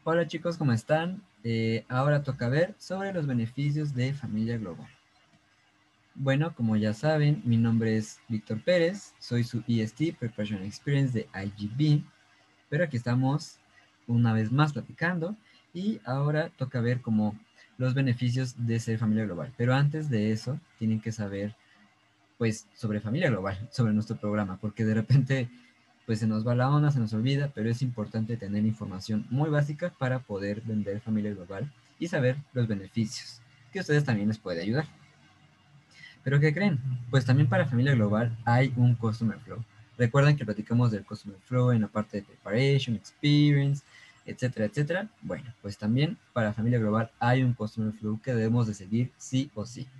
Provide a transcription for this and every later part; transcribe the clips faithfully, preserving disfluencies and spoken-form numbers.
Hola chicos, ¿cómo están? Eh, ahora toca ver sobre los beneficios de familia global. Bueno, como ya saben, mi nombre es Víctor Pérez, soy su E S T Preparation Experience de I G B, pero aquí estamos una vez más platicando y ahora toca ver como los beneficios de ser familia global. Pero antes de eso, tienen que saber pues sobre familia global, sobre nuestro programa, porque de repente pues se nos va la onda, se nos olvida, pero es importante tener información muy básica para poder vender familia global y saber los beneficios, que a ustedes también les puede ayudar. ¿Pero qué creen? Pues también para familia global hay un Customer Flow. Recuerden que platicamos del Customer Flow en la parte de Preparation, Experience, etcétera, etcétera. Bueno, pues también para familia global hay un Customer Flow que debemos de seguir sí o sí.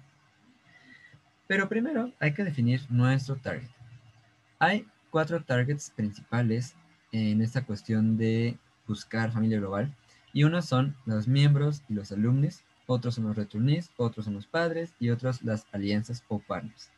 Pero primero hay que definir nuestro target. Hay cuatro targets principales en esta cuestión de buscar familia global. Y unos son los miembros y los alumnos, otros son los returnees, otros son los padres y otros las alianzas o partners.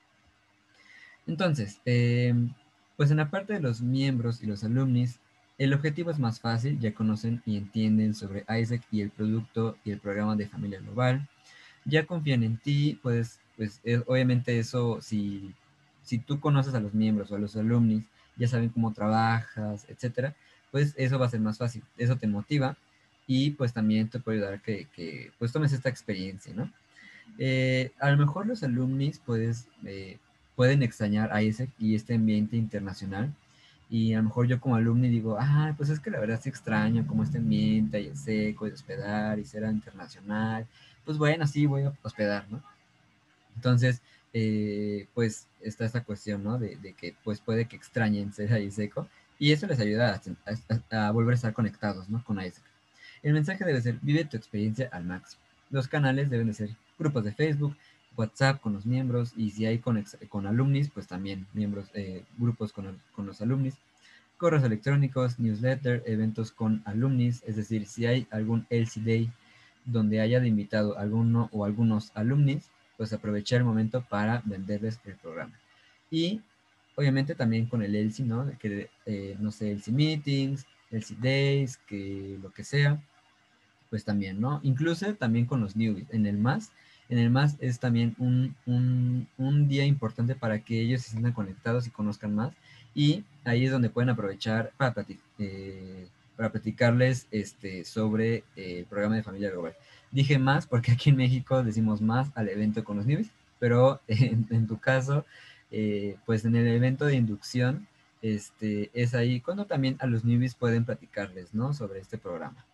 Entonces, eh, pues en la parte de los miembros y los alumnis, el objetivo es más fácil, ya conocen y entienden sobre Isaac y el producto y el programa de familia global, ya confían en ti, pues, pues eh, obviamente eso, si, si tú conoces a los miembros o a los alumnis, ya saben cómo trabajas, etcétera, pues eso va a ser más fácil, eso te motiva y pues también te puede ayudar a que, que pues tomes esta experiencia, ¿no? Eh, a lo mejor los alumnis puedes, eh, pueden extrañar a ISEC y este ambiente internacional. Y a lo mejor yo como alumni digo, ah, pues es que la verdad sí extraño como este ambiente y el seco y de hospedar y ser internacional. Pues bueno, sí, voy a hospedar, ¿no? Entonces, eh, pues está esta cuestión, ¿no? De, de, que pues puede que extrañen ser ahí seco y eso les ayuda a, a, a volver a estar conectados, ¿no? Con Isaac. El mensaje debe ser, vive tu experiencia al máximo. Los canales deben de ser grupos de Facebook, WhatsApp con los miembros y si hay con, con alumnis, pues también miembros, eh, grupos con, con los alumnis. Correos electrónicos, newsletter, eventos con alumnis, es decir, si hay algún L C Day donde haya de invitado alguno o algunos alumnis, pues aprovechar el momento para venderles el programa. Y obviamente también con el L C, ¿no? Que, eh, no sé, L C Meetings, L C Days, que lo que sea, pues también, ¿no? Incluso también con los newbies. En el más, en el más es también un, un, un día importante para que ellos se sientan conectados y conozcan más. Y ahí es donde pueden aprovechar para, platic, eh, para platicarles este, sobre eh, el programa de familia global. Dije más porque aquí en México decimos más al evento con los newbies, pero en, en tu caso, eh, pues en el evento de inducción, este, es ahí cuando también a los newbies pueden platicarles, ¿no? Sobre este programa.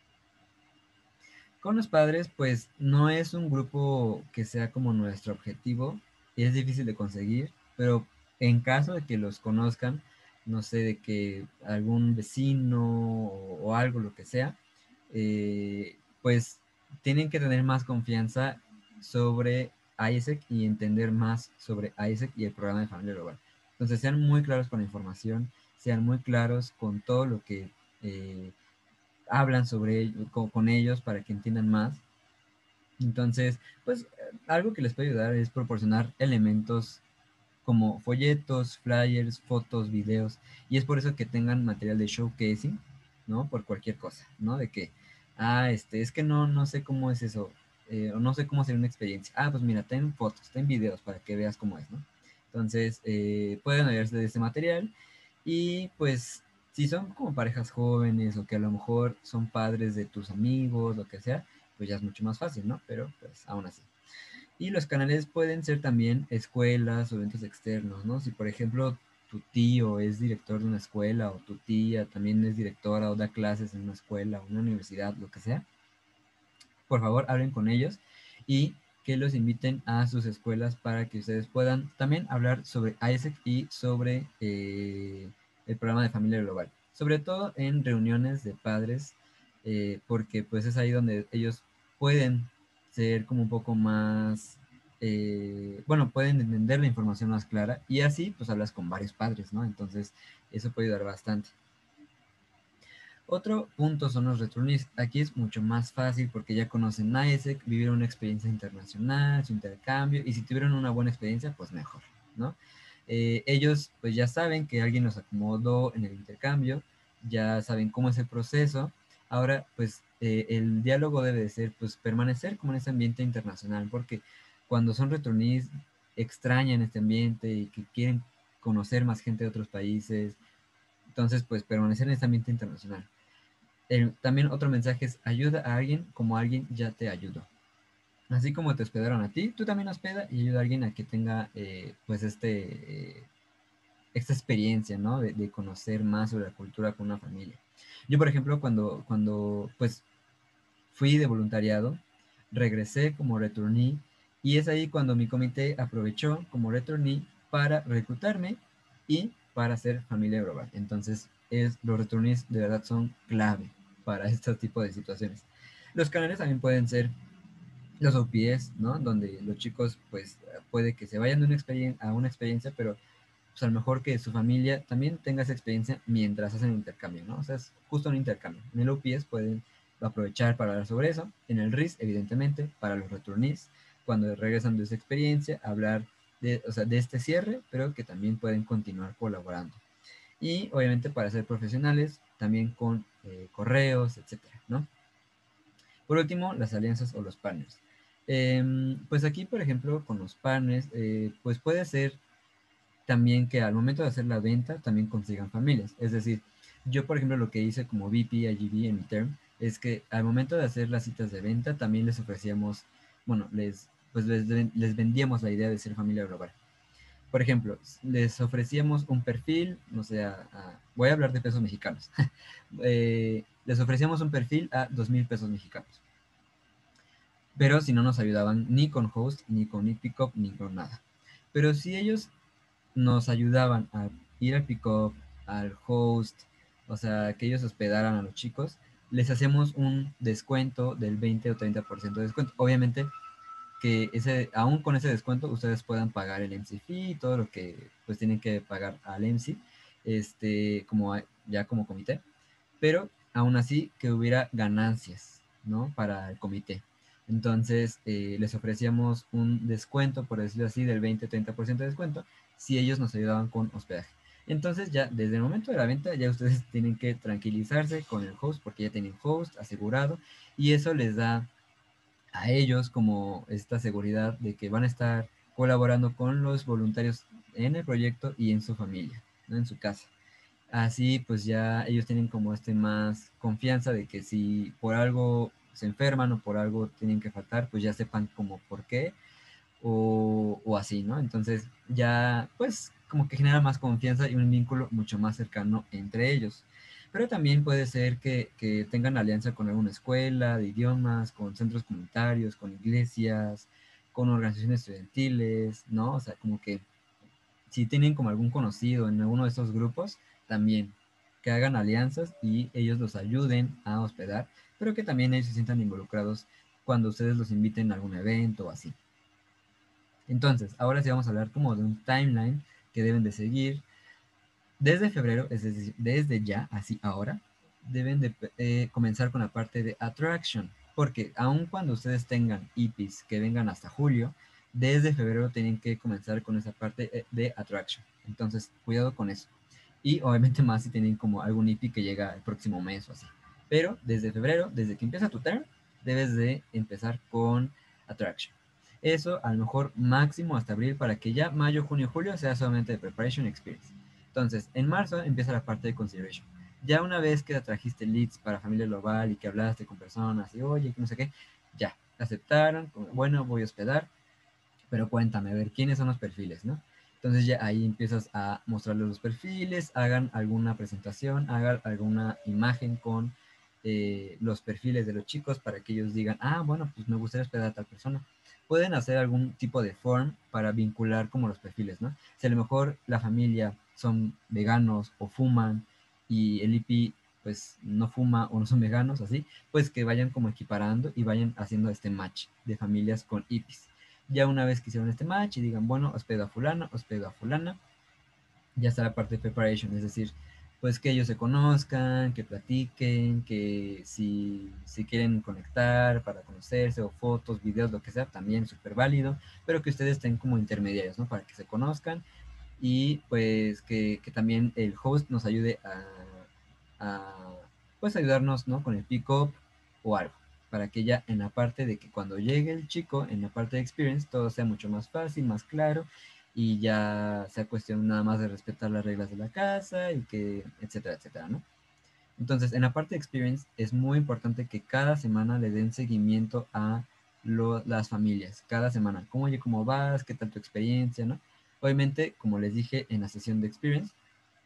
Con los padres, pues no es un grupo que sea como nuestro objetivo, es difícil de conseguir, pero en caso de que los conozcan, no sé, de que algún vecino o, o algo, lo que sea, eh, pues tienen que tener más confianza sobre Isaac y entender más sobre Isaac y el programa de familia global. Entonces sean muy claros con la información, sean muy claros con todo lo que eh, hablan sobre ello, con, con ellos para que entiendan más. Entonces, pues algo que les puede ayudar es proporcionar elementos como folletos, flyers, fotos, videos, y es por eso que tengan material de showcasing, ¿no? Por cualquier cosa, ¿no? De que, ah, este, es que no, no sé cómo es eso, eh, o no sé cómo hacer una experiencia. Ah, pues mira, ten fotos, ten videos para que veas cómo es, ¿no? Entonces, eh, pueden ayudarse de este material y pues si son como parejas jóvenes o que a lo mejor son padres de tus amigos, lo que sea, pues ya es mucho más fácil, ¿no? Pero pues aún así. Y los canales pueden ser también escuelas o eventos externos, ¿no? Si por ejemplo tu tío es director de una escuela o tu tía también es directora o da clases en una escuela o una universidad, lo que sea, por favor hablen con ellos y que los inviten a sus escuelas para que ustedes puedan también hablar sobre Isaac y sobre eh, el programa de familia global. Sobre todo en reuniones de padres, eh, porque pues es ahí donde ellos pueden ser como un poco más, eh, bueno, pueden entender la información más clara y así pues hablas con varios padres, ¿no? Entonces eso puede ayudar bastante. Otro punto son los returnees. Aquí es mucho más fácil porque ya conocen a ISEC, vivieron una experiencia internacional, su intercambio, y si tuvieron una buena experiencia, pues mejor, ¿no? Eh, ellos pues ya saben que alguien los acomodó en el intercambio, ya saben cómo es el proceso, Ahora, pues eh, el diálogo debe de ser, pues permanecer como en ese ambiente internacional, porque cuando son returnees extrañan este ambiente y que quieren conocer más gente de otros países, entonces pues permanecer en este ambiente internacional. El- también otro mensaje es ayuda a alguien como alguien ya te ayudó. Así como te hospedaron a ti, tú también hospeda y ayuda a alguien a que tenga eh, pues este, eh, esta experiencia, ¿no? De, de conocer más sobre la cultura con una familia. Yo, por ejemplo, cuando, cuando pues fui de voluntariado, regresé como returnee y es ahí cuando mi comité aprovechó como returnee para reclutarme y para hacer familia global. Entonces, es, los returnees de verdad son clave para este tipo de situaciones. Los canales también pueden ser los O P S, ¿no? Donde los chicos, pues, puede que se vayan de una experien a una experiencia, pero pues a lo mejor que su familia también tenga esa experiencia mientras hacen el intercambio, ¿no? O sea, es justo un intercambio. En el O P S pueden aprovechar para hablar sobre eso. En el R I S, evidentemente, para los returnees, cuando regresan de esa experiencia, hablar de, o sea, de este cierre, pero que también pueden continuar colaborando. Y obviamente para ser profesionales, también con eh, correos, etcétera, ¿no? Por último, las alianzas o los partners. Eh, pues aquí, por ejemplo, con los partners, eh, pues puede ser también que al momento de hacer la venta también consigan familias. Es decir, yo, por ejemplo, lo que hice como V P I G B en mi term es que al momento de hacer las citas de venta también les ofrecíamos, bueno, les, pues les, les vendíamos la idea de ser familia global. Por ejemplo, les ofrecíamos un perfil, no sé, a, a, voy a hablar de pesos mexicanos. eh, les ofrecíamos un perfil a dos mil pesos mexicanos. Pero si no nos ayudaban ni con host, ni con e-pickup, ni con nada. Pero si ellos nos ayudaban a ir al pick-up, al host, o sea, que ellos hospedaran a los chicos, les hacemos un descuento del veinte o treinta por ciento de descuento. Obviamente que ese, aún con ese descuento ustedes puedan pagar el M C fee y todo lo que pues tienen que pagar al M C, este, como ya como comité, pero aún así que hubiera ganancias, ¿no? Para el comité. Entonces, eh, les ofrecíamos un descuento, por decirlo así, del veinte-treinta por ciento de descuento si ellos nos ayudaban con hospedaje. Entonces, ya desde el momento de la venta, ya ustedes tienen que tranquilizarse con el host porque ya tienen host asegurado y eso les da a ellos como esta seguridad de que van a estar colaborando con los voluntarios en el proyecto y en su familia, ¿no? En su casa. Así pues ya ellos tienen como este más confianza de que si por algo se enferman o por algo tienen que faltar, pues ya sepan como por qué o, o así, ¿no? Entonces ya pues como que genera más confianza y un vínculo mucho más cercano entre ellos. Pero también puede ser que, que tengan alianza con alguna escuela de idiomas, con centros comunitarios, con iglesias, con organizaciones estudiantiles, ¿no? O sea, como que si tienen como algún conocido en alguno de estos grupos, también que hagan alianzas y ellos los ayuden a hospedar, pero que también ellos se sientan involucrados cuando ustedes los inviten a algún evento o así. Entonces, ahora sí vamos a hablar como de un timeline que deben de seguir. Desde febrero, es decir, desde ya, así ahora, deben de eh, comenzar con la parte de attraction, porque aun cuando ustedes tengan E Ps que vengan hasta julio, desde febrero tienen que comenzar con esa parte eh, de attraction. Entonces, cuidado con eso. Y obviamente más si tienen como algún E P que llega el próximo mes o así. Pero desde febrero, desde que empieza tu term, debes de empezar con attraction. Eso a lo mejor máximo hasta abril para que ya mayo, junio, julio sea solamente de preparation experience. Entonces, en marzo empieza la parte de consideration. Ya una vez que trajiste leads para familia global y que hablaste con personas y oye, no sé qué, ya, aceptaron, bueno, voy a hospedar, pero cuéntame, a ver, ¿quiénes son los perfiles, no? Entonces ya ahí empiezas a mostrarles los perfiles, hagan alguna presentación, hagan alguna imagen con eh, los perfiles de los chicos para que ellos digan, ah, bueno, pues me gustaría hospedar a tal persona. Pueden hacer algún tipo de form para vincular como los perfiles, ¿no? Si a lo mejor la familia son veganos o fuman y el I P pues no fuma o no son veganos, así, pues que vayan como equiparando y vayan haciendo este match de familias con I Ps. Ya una vez que hicieron este match y digan, bueno, hospedo a fulano, hospedo a fulana, ya está la parte de preparation, es decir, pues que ellos se conozcan, que platiquen, que si, si quieren conectar para conocerse o fotos, videos, lo que sea, también súper válido, pero que ustedes estén como intermediarios, ¿no? Para que se conozcan y pues que, que también el host nos ayude a, a pues ayudarnos, ¿no? Con el pick-up o algo, para que ya en la parte de que cuando llegue el chico, en la parte de experience, todo sea mucho más fácil, más claro, y ya sea cuestión nada más de respetar las reglas de la casa y que, etcétera, etcétera, ¿no? Entonces, en la parte de experience es muy importante que cada semana le den seguimiento a lo- las familias, cada semana. ¿Cómo, oye, cómo vas? ¿Qué tal tu experiencia? ¿No? Obviamente, como les dije en la sesión de experience,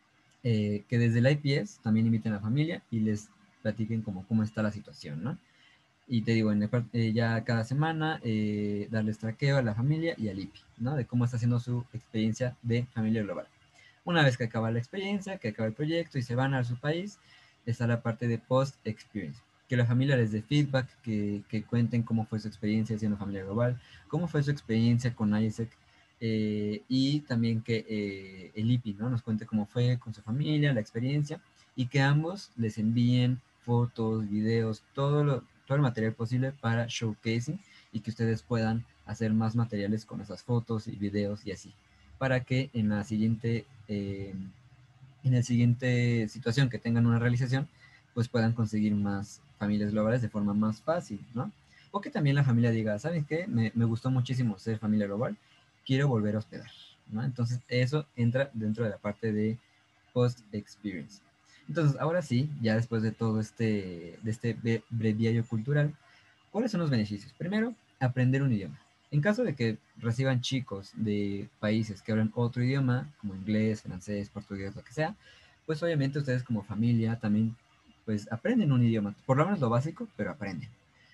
eh, que desde el I P S también inviten a la familia y les platiquen como cómo está la situación, ¿no? Y te digo, en la par- eh, ya cada semana eh, darles traqueo a la familia y al I P I, ¿no? De cómo está haciendo su experiencia de familia global. Una vez que acaba la experiencia, que acaba el proyecto y se van a su país, está la parte de post-experience. Que la familia les dé feedback, que, que cuenten cómo fue su experiencia siendo familia global, cómo fue su experiencia con Isaac, eh, y también que eh, el I P I, ¿no? Nos cuente cómo fue con su familia, la experiencia, y que ambos les envíen fotos, videos, todo, lo, todo el material posible para showcasing y que ustedes puedan hacer más materiales con esas fotos y videos y así para que en la siguiente, eh, en la siguiente situación que tengan una realización, pues puedan conseguir más familias globales de forma más fácil, ¿no? O que también la familia diga, ¿saben qué? Me, me gustó muchísimo ser familia global, quiero volver a hospedar, ¿no? Entonces eso entra dentro de la parte de post-experience. Entonces, ahora sí, ya después de todo este, de este breviario cultural, ¿cuáles son los beneficios? Primero, aprender un idioma. En caso de que reciban chicos de países que hablan otro idioma, como inglés, francés, portugués, lo que sea, pues obviamente ustedes como familia también pues aprenden un idioma, por lo menos lo básico, pero aprenden.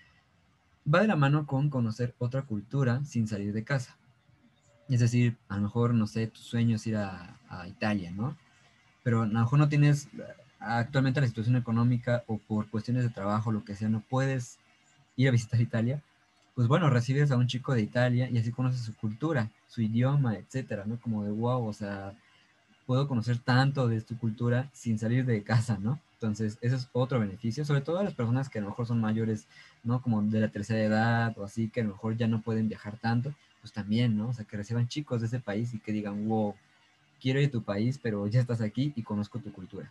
Va de la mano con conocer otra cultura sin salir de casa. Es decir, a lo mejor, no sé, tu sueño es ir a, a Italia, ¿no? Pero a lo mejor no tienes actualmente la situación económica o por cuestiones de trabajo, lo que sea, no puedes ir a visitar Italia, pues bueno, recibes a un chico de Italia y así conoces su cultura, su idioma, etcétera, ¿no? Como de wow, o sea, puedo conocer tanto de tu cultura sin salir de casa, ¿no? Entonces, eso es otro beneficio, sobre todo a las personas que a lo mejor son mayores, ¿no? Como de la tercera edad o así, que a lo mejor ya no pueden viajar tanto, pues también, ¿no? O sea, que reciban chicos de ese país y que digan, wow, quiero ir a tu país, pero ya estás aquí y conozco tu cultura.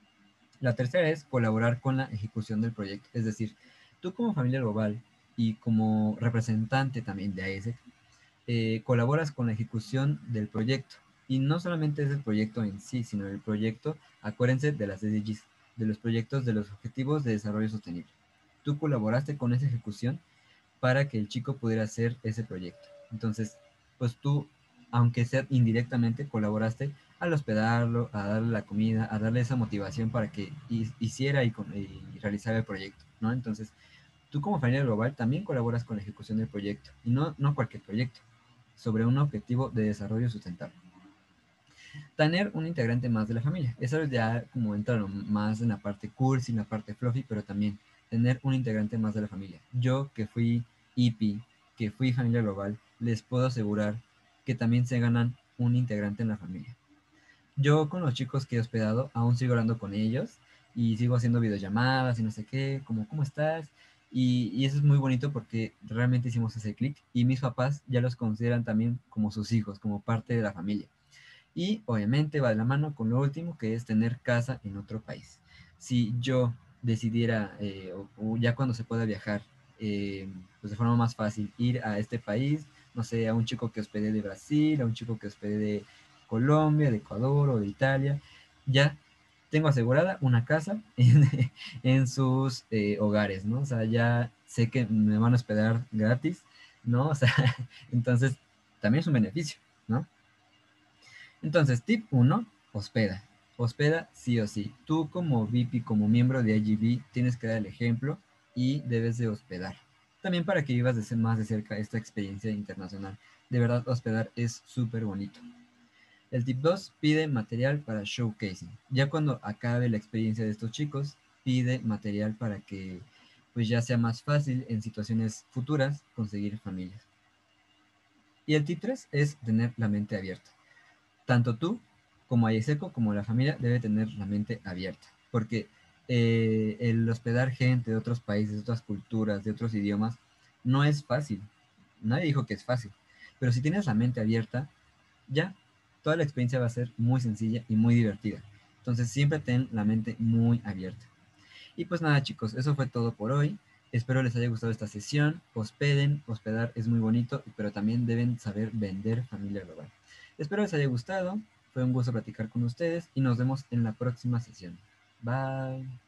La tercera es colaborar con la ejecución del proyecto. Es decir, tú como familia global y como representante también de A E S E C, eh, colaboras con la ejecución del proyecto. Y no solamente es el proyecto en sí, sino el proyecto, acuérdense de las S D Gs, de los proyectos de los Objetivos de Desarrollo Sostenible. Tú colaboraste con esa ejecución para que el chico pudiera hacer ese proyecto. Entonces, pues tú, aunque sea indirectamente, colaboraste al hospedarlo, a darle la comida, a darle esa motivación para que hiciera y, y realizara el proyecto, ¿no? Entonces, tú como familia global también colaboras con la ejecución del proyecto, y no, no cualquier proyecto, sobre un objetivo de desarrollo sustentable. Tener un integrante más de la familia. Eso ya como entra más en la parte cursi, en la parte fluffy, pero también tener un integrante más de la familia. Yo que fui I P I, que fui familia global, les puedo asegurar que también se ganan un integrante en la familia. Yo con los chicos que he hospedado aún sigo hablando con ellos y sigo haciendo videollamadas y no sé qué, como, ¿cómo estás? Y, y eso es muy bonito porque realmente hicimos ese clic y mis papás ya los consideran también como sus hijos, como parte de la familia. Y obviamente va de la mano con lo último, que es tener casa en otro país. Si yo decidiera, eh, o, o ya cuando se pueda viajar, eh, pues de forma más fácil, ir a este país, no sé, a un chico que hospede de Brasil, a un chico que hospede de Colombia, de Ecuador o de Italia, ya tengo asegurada una casa en, en sus eh, hogares, ¿no? O sea, ya sé que me van a hospedar gratis, ¿no? O sea, entonces también es un beneficio, ¿no? Entonces, tip uno, hospeda. Hospeda sí o sí. Tú como V P, como miembro de I G B, tienes que dar el ejemplo y debes de hospedar. También para que vivas de ser más de cerca esta experiencia internacional. De verdad, hospedar es súper bonito. El tip dos, pide material para showcasing. Ya cuando acabe la experiencia de estos chicos, pide material para que pues ya sea más fácil en situaciones futuras conseguir familias. Y el tip tres es tener la mente abierta. Tanto tú como Ayeseco como la familia debe tener la mente abierta, porque eh, el hospedar gente de otros países, de otras culturas, de otros idiomas, no es fácil. Nadie dijo que es fácil, pero si tienes la mente abierta, ya, toda la experiencia va a ser muy sencilla y muy divertida. Entonces siempre ten la mente muy abierta. Y pues nada, chicos, eso fue todo por hoy. Espero les haya gustado esta sesión. Hospeden, hospedar es muy bonito, pero también deben saber vender familia global. Espero les haya gustado. Fue un gusto platicar con ustedes y nos vemos en la próxima sesión. Bye.